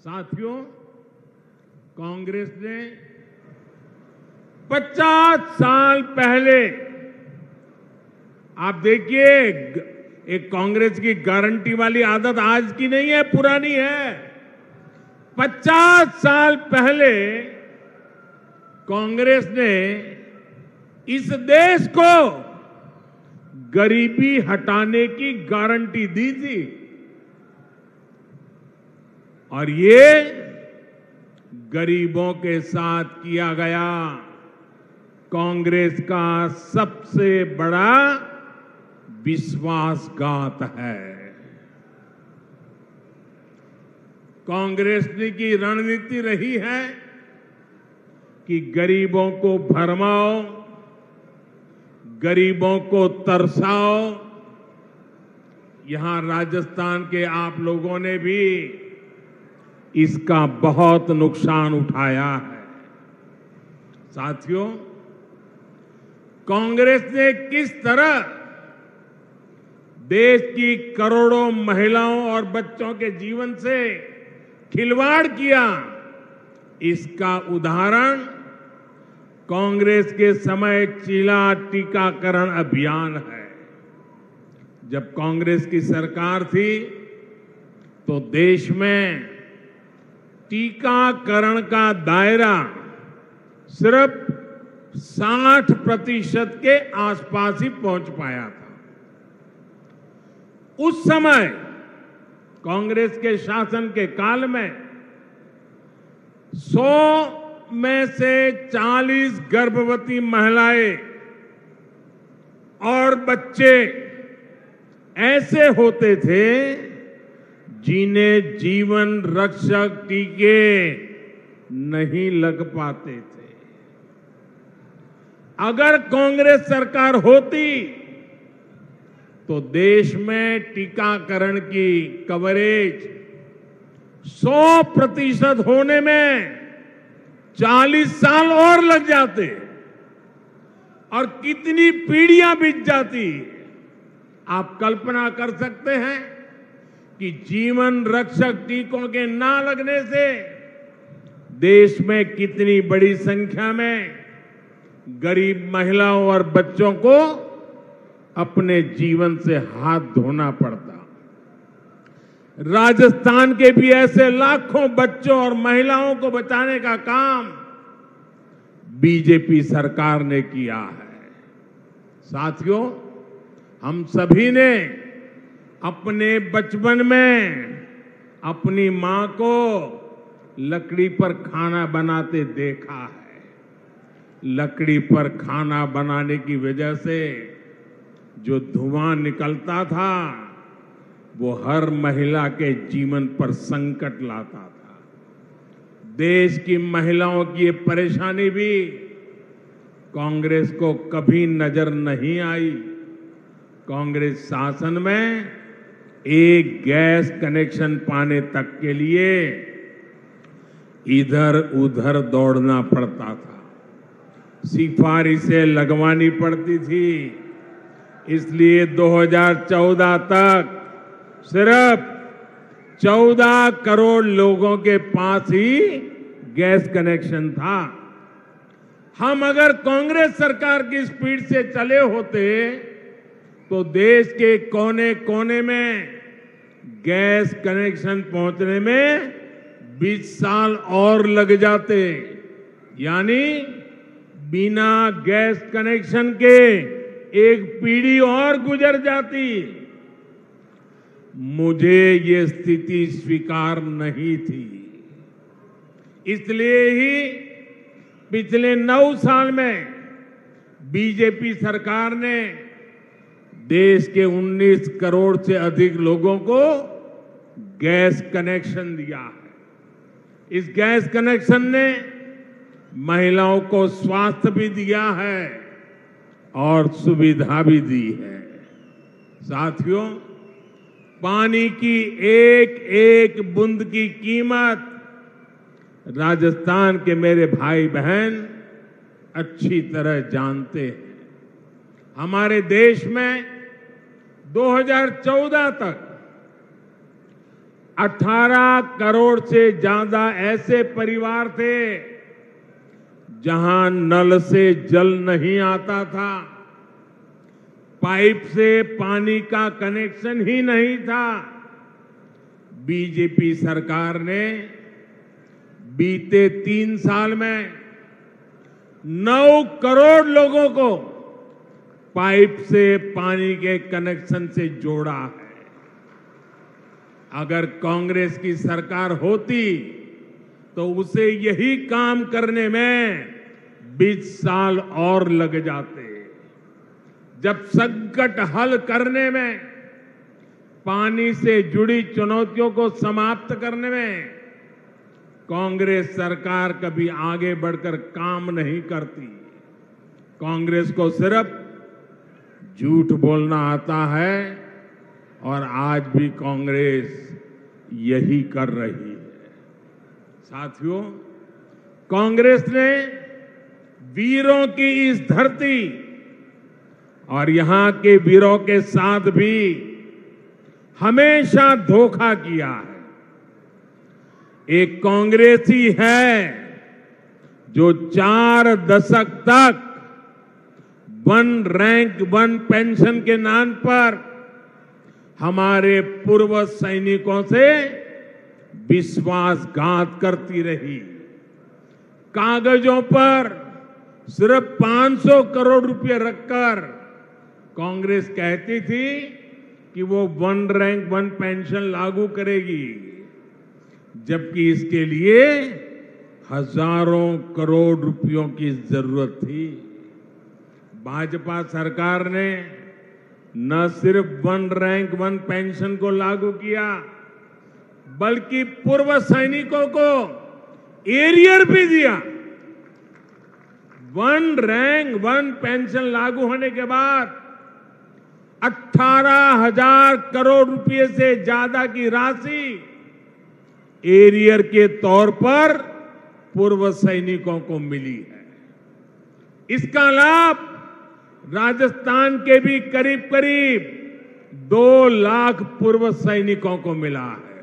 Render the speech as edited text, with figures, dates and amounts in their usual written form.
साथियों, कांग्रेस ने 50 साल पहले, आप देखिए, एक कांग्रेस की गारंटी वाली आदत आज की नहीं है, पुरानी है। 50 साल पहले कांग्रेस ने इस देश को गरीबी हटाने की गारंटी दी थी और ये गरीबों के साथ किया गया कांग्रेस का सबसे बड़ा विश्वासघात है। कांग्रेस की रणनीति रही है कि गरीबों को भरमाओ, गरीबों को तरसाओ। यहां राजस्थान के आप लोगों ने भी इसका बहुत नुकसान उठाया है। साथियों, कांग्रेस ने किस तरह देश की करोड़ों महिलाओं और बच्चों के जीवन से खिलवाड़ किया, इसका उदाहरण कांग्रेस के समय चीला टीकाकरण अभियान है। जब कांग्रेस की सरकार थी तो देश में टीकाकरण का दायरा सिर्फ 60% के आसपास ही पहुंच पाया था। उस समय कांग्रेस के शासन के काल में 100 में से 40 गर्भवती महिलाएं और बच्चे ऐसे होते थे जिन्हें जीवन रक्षक टीके नहीं लग पाते थे। अगर कांग्रेस सरकार होती तो देश में टीकाकरण की कवरेज 100% होने में 40 साल और लग जाते और कितनी पीढ़ियां बीत जाती। आप कल्पना कर सकते हैं कि जीवन रक्षक टीकों के ना लगने से देश में कितनी बड़ी संख्या में गरीब महिलाओं और बच्चों को अपने जीवन से हाथ धोना पड़ता। राजस्थान के भी ऐसे लाखों बच्चों और महिलाओं को बचाने का काम बीजेपी सरकार ने किया है। साथियों, हम सभी ने अपने बचपन में अपनी मां को लकड़ी पर खाना बनाते देखा है। लकड़ी पर खाना बनाने की वजह से जो धुआं निकलता था वो हर महिला के जीवन पर संकट लाता था। देश की महिलाओं की ये परेशानी भी कांग्रेस को कभी नजर नहीं आई। कांग्रेस शासन में एक गैस कनेक्शन पाने तक के लिए इधर उधर दौड़ना पड़ता था, सिफारिशें लगवानी पड़ती थी। इसलिए 2014 तक सिर्फ 14 करोड़ लोगों के पास ही गैस कनेक्शन था। हम अगर कांग्रेस सरकार की स्पीड से चले होते तो देश के कोने कोने में गैस कनेक्शन पहुंचने में 20 साल और लग जाते। यानी बिना गैस कनेक्शन के एक पीढ़ी और गुजर जाती। मुझे ये स्थिति स्वीकार नहीं थी। इसलिए ही पिछले 9 साल में बीजेपी सरकार ने देश के 19 करोड़ से अधिक लोगों को गैस कनेक्शन दिया है। इस गैस कनेक्शन ने महिलाओं को स्वास्थ्य भी दिया है और सुविधा भी दी है। साथियों, पानी की एक एक बूंद की कीमत राजस्थान के मेरे भाई बहन अच्छी तरह जानते हैं। हमारे देश में 2014 तक 18 करोड़ से ज्यादा ऐसे परिवार थे जहां नल से जल नहीं आता था, पाइप से पानी का कनेक्शन ही नहीं था। बीजेपी सरकार ने बीते 3 साल में 9 करोड़ लोगों को पाइप से पानी के कनेक्शन से जोड़ा है। अगर कांग्रेस की सरकार होती तो उसे यही काम करने में 20 साल और लग जाते। जब संकट हल करने में, पानी से जुड़ी चुनौतियों को समाप्त करने में कांग्रेस सरकार कभी आगे बढ़कर काम नहीं करती। कांग्रेस को सिर्फ झूठ बोलना आता है और आज भी कांग्रेस यही कर रही है। साथियों, कांग्रेस ने वीरों की इस धरती और यहां के वीरों के साथ भी हमेशा धोखा किया है। एक कांग्रेस ही है जो 4 दशक तक 1 रैंक 1 पेंशन के नाम पर हमारे पूर्व सैनिकों से विश्वासघात करती रही। कागजों पर सिर्फ 500 करोड़ रुपए रखकर कांग्रेस कहती थी कि वो 1 रैंक 1 पेंशन लागू करेगी, जबकि इसके लिए हजारों करोड़ रुपयों की जरूरत थी। भाजपा सरकार ने न सिर्फ 1 रैंक 1 पेंशन को लागू किया, बल्कि पूर्व सैनिकों को एरियर भी दिया। 1 रैंक 1 पेंशन लागू होने के बाद 18,000 करोड़ रुपए से ज्यादा की राशि एरियर के तौर पर पूर्व सैनिकों को मिली है। इसका लाभ राजस्थान के भी करीब करीब 2 लाख पूर्व सैनिकों को मिला है।